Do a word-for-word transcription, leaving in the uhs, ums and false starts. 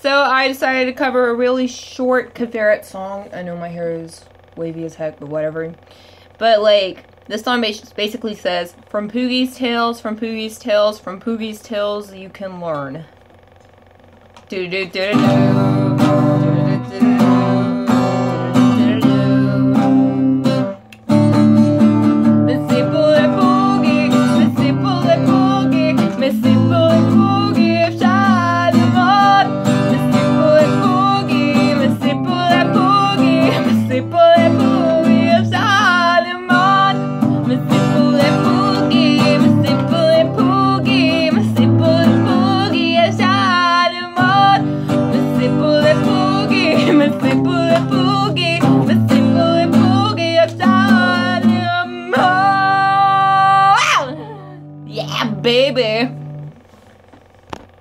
So I decided to cover a really short Kaveret song. I know my hair is wavy as heck, but whatever. But like, this song basically says, from Poogy's Tales, from Poogy's Tales, from Poogy's Tales, you can learn. Do do do do do. Yeah, baby.